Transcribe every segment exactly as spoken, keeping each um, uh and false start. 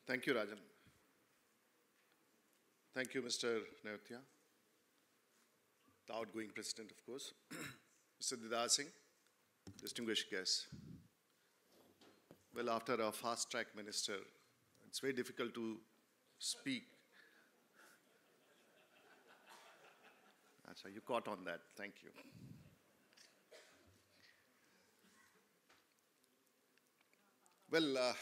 Thank you, Rajan. Thank you, Mister Neotia, the outgoing president, of course. Mister Didar Singh, distinguished guests. Well, after a fast-track minister, it's very difficult to speak. Achha, you caught on that. Thank you. Well, uh,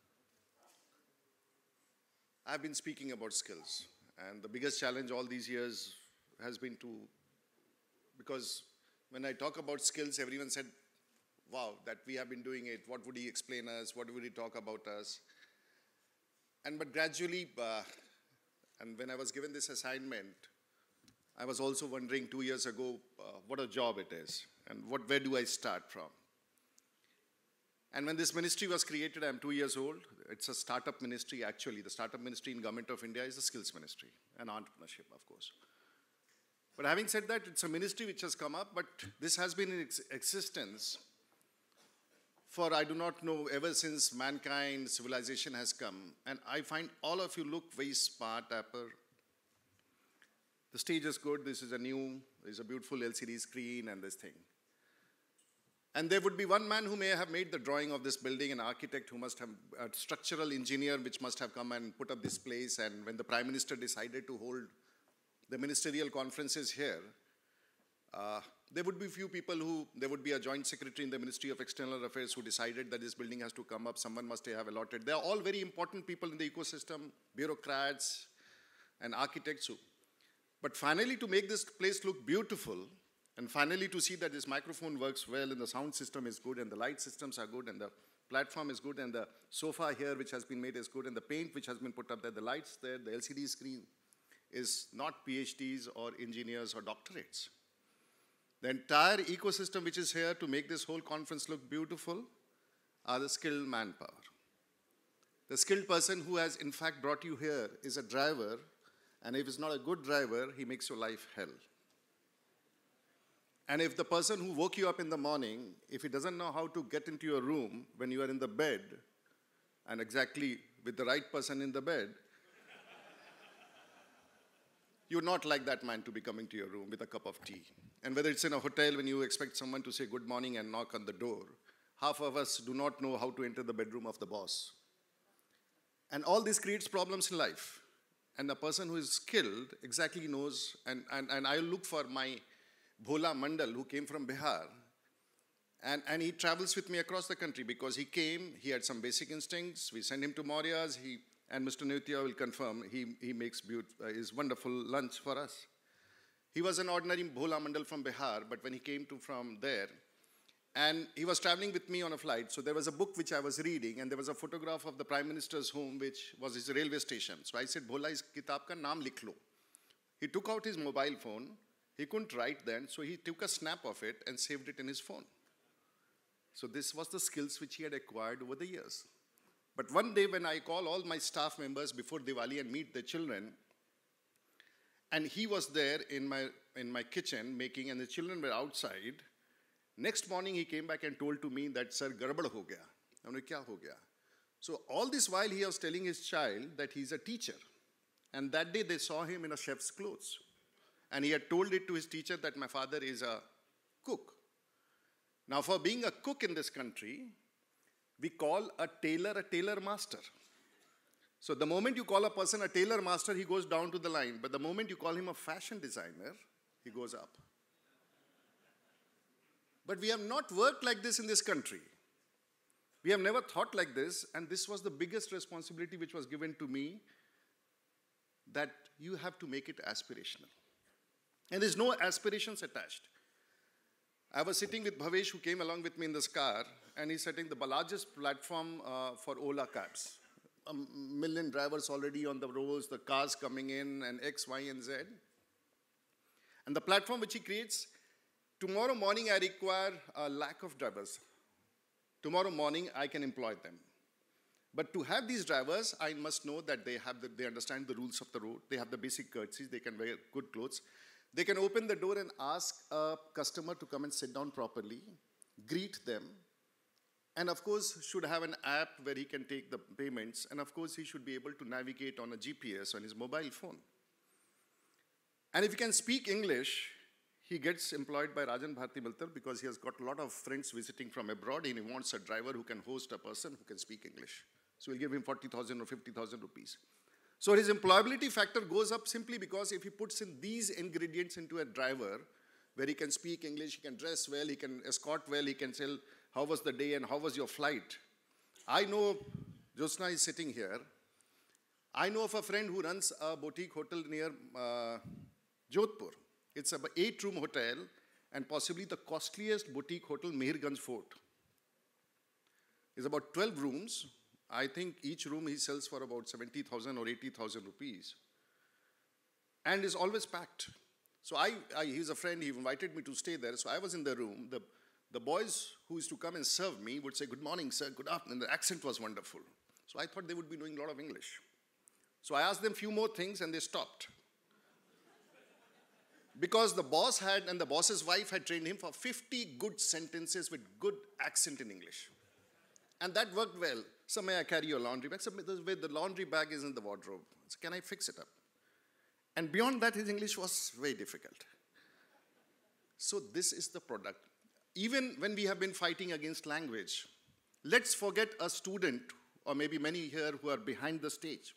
I've been speaking about skills, and the biggest challenge all these years has been to, because when I talk about skills, everyone said, wow, that we have been doing it. What would he explain us? What would he talk about us? And but gradually, uh, and when I was given this assignment, I was also wondering two years ago, uh, what a job it is, and what, where do I start from? And when this ministry was created, I'm two years old. It's a startup ministry, actually. The startup ministry in Government of India is the skills ministry and entrepreneurship, of course. But having said that, it's a ministry which has come up, but this has been in ex existence for, I do not know, ever since mankind, civilization has come. And I find all of you look very smart, dapper. The stage is good. This is a new, there's a beautiful L C D screen and this thing. And there would be one man who may have made the drawing of this building, an architect who must have, a structural engineer which must have come and put up this place. And when the Prime Minister decided to hold the ministerial conferences here, uh, there would be few people who, there would be a joint secretary in the Ministry of External Affairs who decided that this building has to come up, someone must have allotted. They are all very important people in the ecosystem, bureaucrats and architects. Who, but finally, to make this place look beautiful, and finally to see that this microphone works well and the sound system is good and the light systems are good and the platform is good and the sofa here which has been made is good and the paint which has been put up there, the lights there, the L C D screen is not PhDs or engineers or doctorates. The entire ecosystem which is here to make this whole conference look beautiful are the skilled manpower. The skilled person who has in fact brought you here is a driver, and if he's not a good driver, he makes your life hell. And if the person who woke you up in the morning, if he doesn't know how to get into your room when you are in the bed, and exactly with the right person in the bed, you would not like that man to be coming to your room with a cup of tea. And whether it's in a hotel when you expect someone to say good morning and knock on the door, half of us do not know how to enter the bedroom of the boss. And all this creates problems in life. And a person who is skilled exactly knows, and, and, and I look for my Bhola Mandal, who came from Bihar, and, and he travels with me across the country because he came, he had some basic instincts, we sent him to Maurya's, he, and Mister Neotia will confirm, he, he makes uh, his wonderful lunch for us. He was an ordinary Bhola Mandal from Bihar, but when he came to from there, and he was traveling with me on a flight, so there was a book which I was reading, and there was a photograph of the Prime Minister's home, which was his railway station. So I said, Bhola, is kitab ka naam likh lo. He took out his mobile phone. He couldn't write then, so he took a snap of it and saved it in his phone. So this was the skills which he had acquired over the years. But one day when I call all my staff members before Diwali and meet their children, and he was there in my, in my kitchen making, and the children were outside, next morning he came back and told to me that, sir, garbad ho gaya. I said, kya ho gaya? So all this while he was telling his child that he's a teacher. And that day they saw him in a chef's clothes. And he had told it to his teacher that my father is a cook. Now, for being a cook in this country, we call a tailor a tailor master. So the moment you call a person a tailor master, he goes down to the line. But the moment you call him a fashion designer, he goes up. But we have not worked like this in this country. We have never thought like this, and this was the biggest responsibility which was given to me, that you have to make it aspirational. And there's no aspirations attached. I was sitting with Bhavesh, who came along with me in this car, and he's setting the largest platform uh, for Ola cabs. A million drivers already on the roads, the cars coming in, and X, Y, and Z. And the platform which he creates, tomorrow morning I require a lakh of drivers. Tomorrow morning I can employ them. But to have these drivers, I must know that they, have the, they understand the rules of the road, they have the basic courtesies, they can wear good clothes. They can open the door and ask a customer to come and sit down properly, greet them, And of course, should have an app where he can take the payments. And of course, he should be able to navigate on a G P S on his mobile phone. And if he can speak English, he gets employed by Rajan Bharti Miltar because he has got a lot of friends visiting from abroad and he wants a driver who can host a person who can speak English. So we'll give him forty thousand or fifty thousand rupees. So his employability factor goes up simply because if he puts in these ingredients into a driver, where he can speak English, he can dress well, he can escort well, he can tell how was the day and how was your flight. I know, Josna is sitting here, I know of a friend who runs a boutique hotel near uh, Jodhpur. It's an eight-room hotel and possibly the costliest boutique hotel, Meherganj Fort. It's about twelve rooms. I think each room he sells for about seventy thousand or eighty thousand rupees. And is always packed. So I, I, he's a friend, he invited me to stay there. So I was in the room. The, the boys who used to come and serve me would say, good morning, sir, good afternoon. The accent was wonderful. So I thought they would be doing a lot of English. So I asked them a few more things and they stopped. Because the boss had, and the boss's wife had trained him for fifty good sentences with good accent in English. And that worked well. So may I carry your laundry bag? So the laundry bag is in the wardrobe. So can I fix it up? And beyond that, his English was very difficult. So this is the product. Even when we have been fighting against language, let's forget a student, or maybe many here who are behind the stage,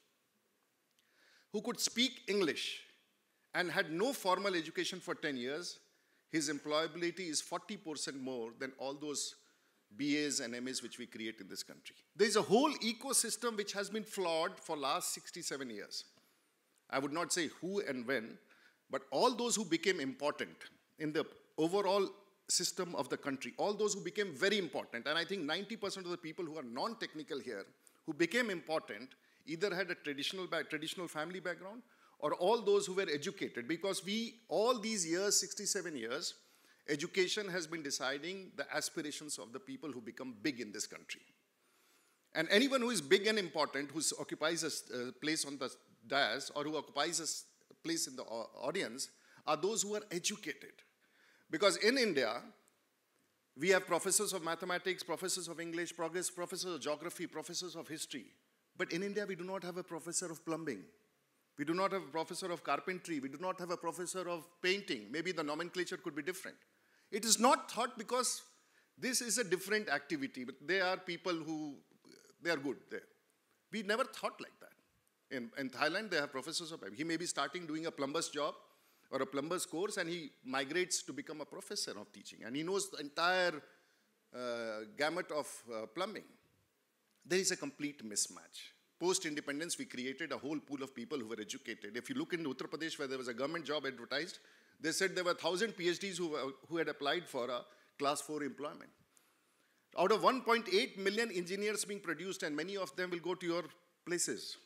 who could speak English and had no formal education for ten years, his employability is forty percent more than all those B As and M As which we create in this country. There is a whole ecosystem which has been flawed for last sixty-seven years. I would not say who and when, but all those who became important in the overall system of the country, all those who became very important, and I think ninety percent of the people who are non-technical here, who became important, either had a traditional, traditional family background, or all those who were educated, because we, all these years, sixty-seven years, education has been deciding the aspirations of the people who become big in this country. And anyone who is big and important, who occupies a uh, place on the dais, or who occupies a place in the audience, are those who are educated. Because in India, we have professors of mathematics, professors of English, professors of geography, professors of history. But in India, we do not have a professor of plumbing. We do not have a professor of carpentry. We do not have a professor of painting. Maybe the nomenclature could be different. It is not thought because this is a different activity, but they are people who, they are good there. We never thought like that. In, in Thailand, they have professors of, he may be starting doing a plumber's job or a plumber's course, and he migrates to become a professor of teaching. And he knows the entire uh, gamut of uh, plumbing. There is a complete mismatch. Post-independence, we created a whole pool of people who were educated. If you look in Uttar Pradesh, where there was a government job advertised, they said there were one thousand PhDs who, were, who had applied for a class four employment. Out of one point eight million engineers being produced, and many of them will go to your places.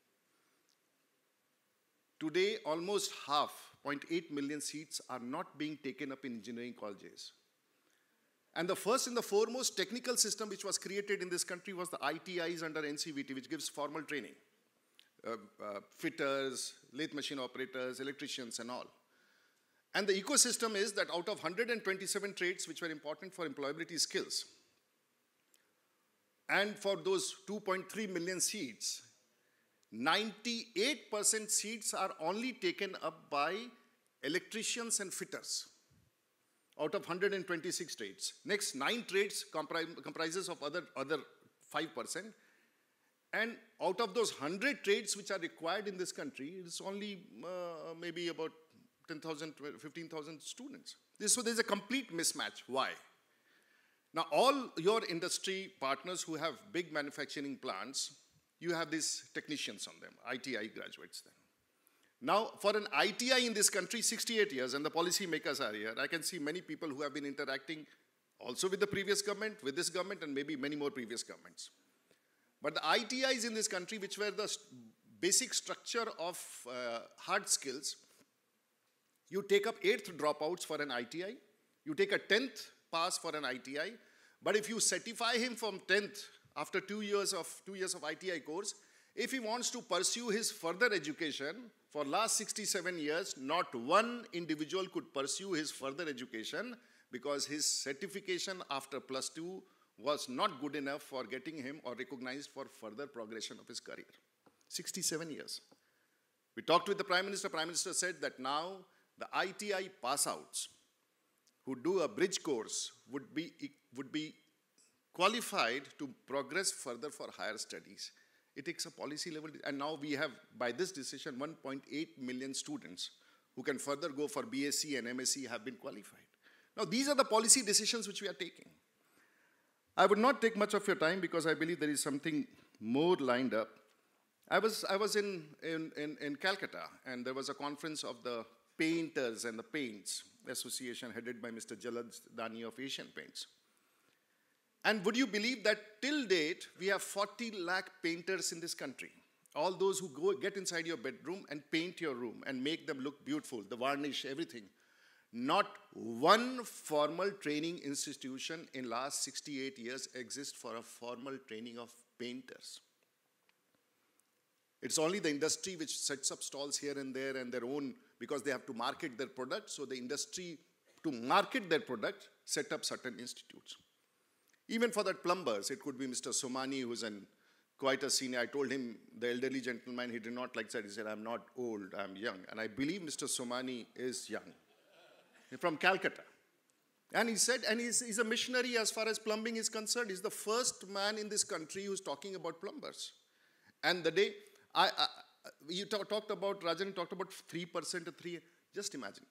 Today, almost half, zero point eight million seats are not being taken up in engineering colleges. And the first and the foremost technical system which was created in this country was the I T Is under N C V T, which gives formal training. Uh, uh, fitters, lathe machine operators, electricians and all. And the ecosystem is that out of one hundred twenty-seven trades which were important for employability skills, and for those two point three million seats, ninety-eight percent seats are only taken up by electricians and fitters out of one hundred twenty-six trades. Next nine trades compri comprises of other, other five percent. And out of those one hundred trades which are required in this country, it's only uh, maybe about ten thousand, fifteen thousand students. So there's a complete mismatch. Why? Now, all your industry partners who have big manufacturing plants, you have these technicians on them, I T I graduates then. Now, for an I T I in this country, sixty-eight years, and the policy makers are here, I can see many people who have been interacting also with the previous government, with this government, and maybe many more previous governments. But the I T Is in this country, which were the st basic structure of uh, hard skills, you take up eighth dropouts for an I T I, you take a tenth pass for an I T I, but if you certify him from tenth after two years of, two years of I T I course, if he wants to pursue his further education, for last sixty-seven years, not one individual could pursue his further education because his certification after plus two was not good enough for getting him or recognized for further progression of his career. sixty-seven years. We talked with the Prime Minister. Prime Minister said that now the I T I pass-outs who do a bridge course would be, would be qualified to progress further for higher studies. It takes a policy level, and now we have, by this decision, one point eight million students who can further go for B S c and M S c have been qualified. Now, these are the policy decisions which we are taking. I would not take much of your time because I believe there is something more lined up. I was, I was in, in, in, in Calcutta, and there was a conference of the painters and the paints association headed by Mister Jalaj Dani of Asian Paints. And would you believe that till date, we have forty lakh painters in this country. All those who go get inside your bedroom and paint your room and make them look beautiful, the varnish, everything. Not one formal training institution in last sixty-eight years exists for a formal training of painters. It's only the industry which sets up stalls here and there and their own, because they have to market their product. So the industry, to market their product, set up certain institutes. Even for that plumbers, it could be Mister Somani, who's an, quite a senior. I told him, the elderly gentleman, he did not like that. He said, I'm not old, I'm young. And I believe Mister Somani is young. He's from Calcutta. And he said, and he's, he's a missionary as far as plumbing is concerned. He's the first man in this country who's talking about plumbers. And the day, I, I you talk, talked about, Rajan talked about three percent to three, just imagine.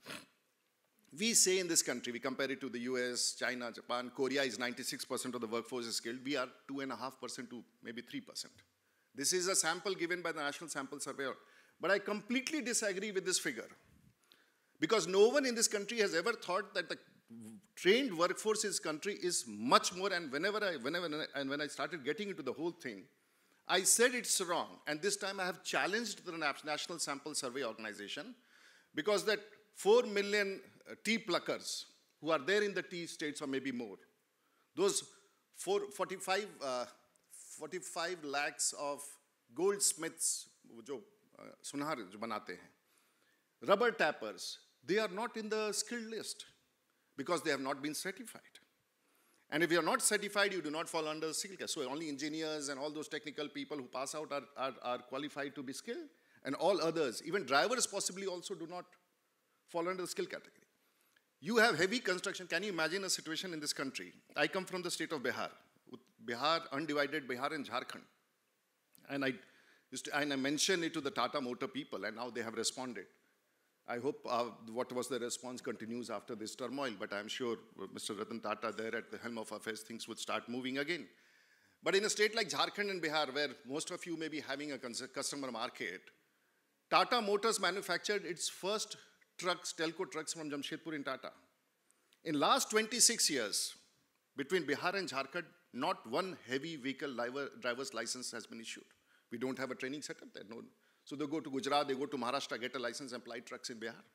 We say in this country, we compare it to the U S, China, Japan, Korea is ninety-six percent of the workforce is skilled. We are two point five percent to maybe three percent. This is a sample given by the National Sample Survey. But I completely disagree with this figure. Because no one in this country has ever thought that the trained workforce in this country is much more. And whenever I, whenever, and when I started getting into the whole thing, I said it's wrong. And this time I have challenged the National Sample Survey Organization, because that four million uh, tea pluckers who are there in the tea states, or maybe more, those four, forty-five, uh, forty-five lakhs of goldsmiths, jo, uh, sunhar jo banate hain, rubber tappers, they are not in the skilled list because they have not been certified. And if you are not certified, you do not fall under the skill category. So only engineers and all those technical people who pass out are, are, are qualified to be skilled, and all others, even drivers possibly also do not fall under the skill category. You have heavy construction. Can you imagine a situation in this country? I come from the state of Bihar. Bihar, undivided Bihar and Jharkhand. And I, used to, and I mentioned it to the Tata Motor people, and now they have responded. I hope uh, what was the response continues after this turmoil, but I'm sure Mister Ratan Tata there at the helm of affairs, things would start moving again. But in a state like Jharkhand and Bihar, where most of you may be having a customer market, Tata Motors manufactured its first trucks, telco trucks from Jamshedpur in Tata. In last twenty-six years, between Bihar and Jharkhand, not one heavy vehicle driver's license has been issued. We don't have a training setup there. No. So they go to Gujarat, they go to Maharashtra, get a license and ply trucks in Bihar.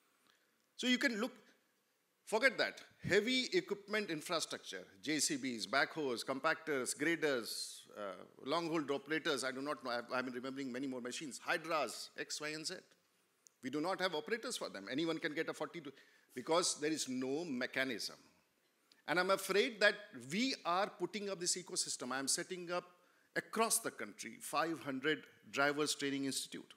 So you can look, forget that. Heavy equipment infrastructure, J C Bs, backhoes, compactors, graders, uh, long-haul operators, I do not know, I've, I've been remembering many more machines, hydras, X, Y, and Z. We do not have operators for them. Anyone can get a forty, because there is no mechanism. And I'm afraid that we are putting up this ecosystem. I'm setting up across the country five hundred drivers training institute.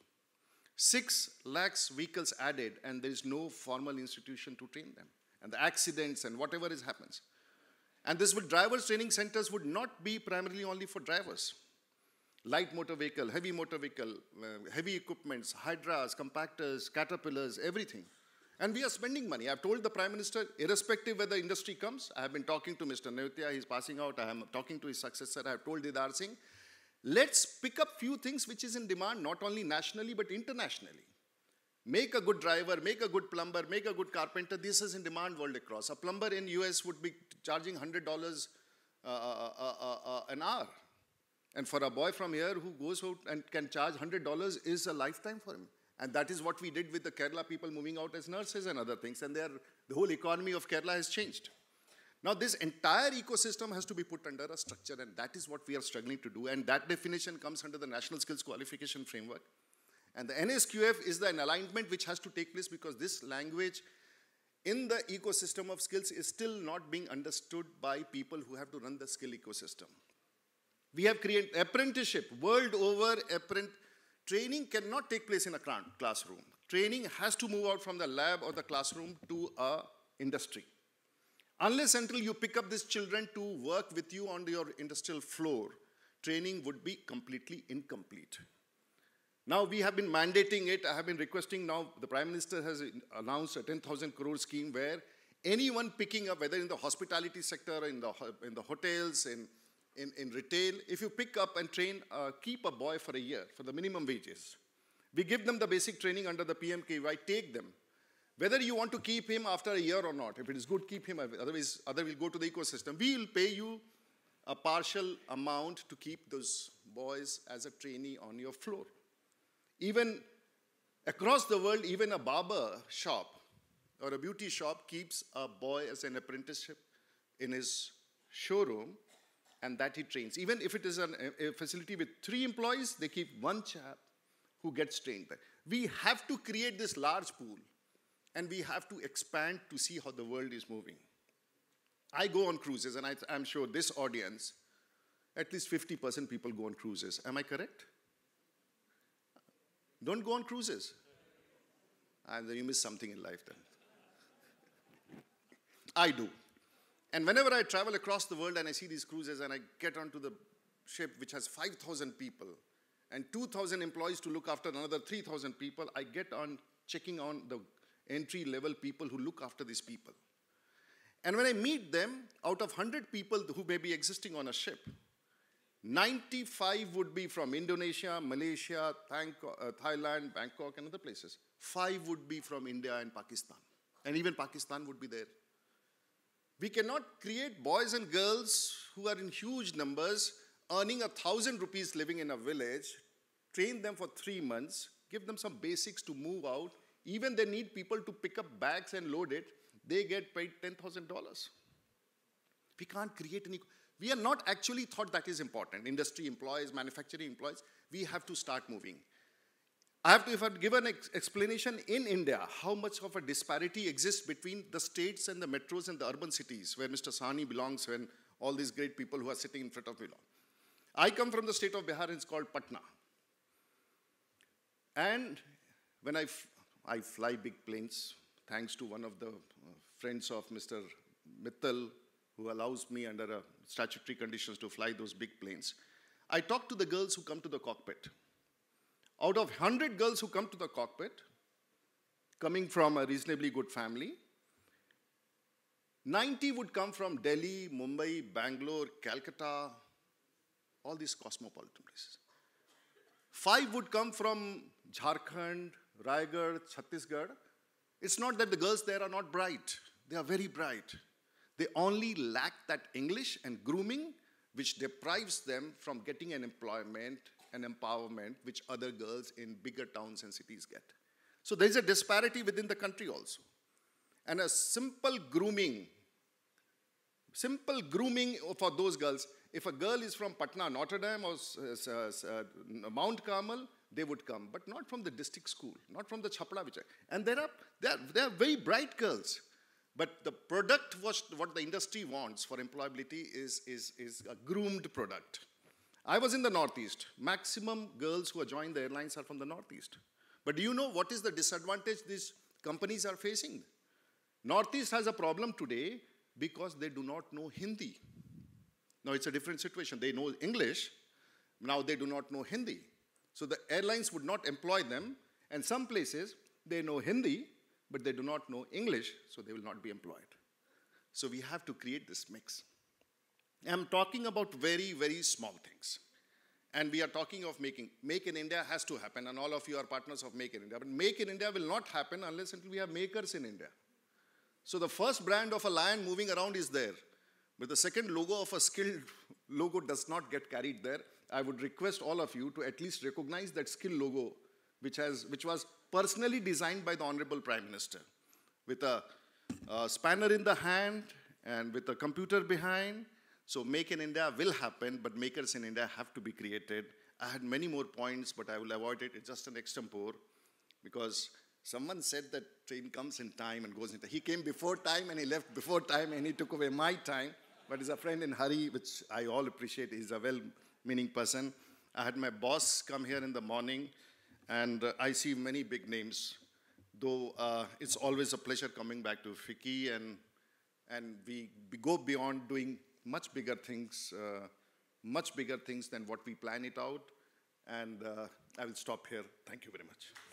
Six lakhs vehicles added, and there is no formal institution to train them. And the accidents and whatever is happens. And this would, drivers training centers would not be primarily only for drivers. Light motor vehicle, heavy motor vehicle, uh, heavy equipments, hydras, compactors, caterpillars, everything. And we are spending money. I've told the Prime Minister, irrespective whether industry comes, I have been talking to Mister Neotia, he's passing out, I am talking to his successor, I have told Didar Singh, let's pick up few things which is in demand, not only nationally, but internationally. Make a good driver, make a good plumber, make a good carpenter. This is in demand world across. A plumber in U S would be charging one hundred dollars uh, uh, uh, uh, an hour. And for a boy from here who goes out and can charge one hundred dollars is a lifetime for him. And that is what we did with the Kerala people moving out as nurses and other things. And they are, the whole economy of Kerala has changed. Now this entire ecosystem has to be put under a structure, and that is what we are struggling to do. And that definition comes under the National Skills Qualification Framework. And the N S Q F is an alignment which has to take place, because this language in the ecosystem of skills is still not being understood by people who have to run the skill ecosystem. We have created apprenticeship. World over, apprent training cannot take place in a classroom. Training has to move out from the lab or the classroom to a industry. Unless until you pick up these children to work with you on your industrial floor, training would be completely incomplete. Now we have been mandating it. I have been requesting now, the Prime Minister has announced a ten thousand crore scheme where anyone picking up, whether in the hospitality sector, in the, in the hotels, in, in, in retail, if you pick up and train, uh, keep a boy for a year for the minimum wages. We give them the basic training under the P M K V Y, take them. Whether you want to keep him after a year or not, if it is good, keep him, otherwise other will go to the ecosystem. We will pay you a partial amount to keep those boys as a trainee on your floor. Even across the world, even a barber shop or a beauty shop keeps a boy as an apprenticeship in his showroom, and that he trains. Even if it is an, a facility with three employees, they keep one chap who gets trained there. We have to create this large pool, and we have to expand to see how the world is moving. I go on cruises, and I, I'm sure this audience, at least fifty percent people go on cruises. Am I correct? Don't go on cruises. And then you miss something in life then. I do. And whenever I travel across the world and I see these cruises and I get onto the ship which has five thousand people and two thousand employees to look after another three thousand people, I get on checking on the entry-level people who look after these people. And when I meet them, out of one hundred people who may be existing on a ship, ninety-five would be from Indonesia, Malaysia, Thailand, Bangkok, and other places. Five would be from India and Pakistan. And even Pakistan would be there. We cannot create boys and girls who are in huge numbers, earning a thousand rupees living in a village, train them for three months, give them some basics to move out. Even they need people to pick up bags and load it. They get paid ten thousand dollars. We can't create any... We are not actually thought that is important. Industry employees, manufacturing employees, we have to start moving. I have to, if I give an ex explanation in India, how much of a disparity exists between the states and the metros and the urban cities, where Mister Sahni belongs and all these great people who are sitting in front of me. I come from the state of Bihar, it's called Patna. And when I, f I fly big planes, thanks to one of the uh, friends of Mister Mittal, who allows me under uh, statutory conditions to fly those big planes. I talk to the girls who come to the cockpit. Out of one hundred girls who come to the cockpit, coming from a reasonably good family, ninety would come from Delhi, Mumbai, Bangalore, Calcutta, all these cosmopolitan places. Five would come from Jharkhand, Raigad, Chhattisgarh. It's not that the girls there are not bright. They are very bright. They only lack that English and grooming, which deprives them from getting an employment and empowerment which other girls in bigger towns and cities get. So there's a disparity within the country also. And a simple grooming, simple grooming for those girls, if a girl is from Patna, Notre Dame, or uh, uh, Mount Carmel, they would come, but not from the district school, not from the Chapla. Which I, and there are, they are, they are very bright girls. But the product, was, what the industry wants for employability is, is, is a groomed product. I was in the Northeast. Maximum girls who are joined the airlines are from the Northeast. But do you know what is the disadvantage these companies are facing? Northeast has a problem today because they do not know Hindi. Now it's a different situation. They know English. Now they do not know Hindi. So the airlines would not employ them. And some places, they know Hindi, but they do not know English, so they will not be employed. So we have to create this mix. I'm talking about very, very small things. And we are talking of making. Make in India has to happen, and all of you are partners of Make in India. But Make in India will not happen unless until we have makers in India. So the first brand of a lion moving around is there. But the second logo of a skilled logo does not get carried there. I would request all of you to at least recognize that skill logo, which, has, which was personally designed by the Honorable Prime Minister, with a, a spanner in the hand and with a computer behind. So Make in India will happen, but makers in India have to be created. I had many more points, but I will avoid it. It's just an extempore, because Someone said that train comes in time and goes in time. He came before time and he left before time and he took away my time. But he's a friend in hurry, which I all appreciate. He's a well-meaning person. I had my boss come here in the morning, and uh, I see many big names. Though uh, it's always a pleasure coming back to FICCI, and, and we, we go beyond doing much bigger things, uh, much bigger things than what we plan it out. And uh, I will stop here. Thank you very much.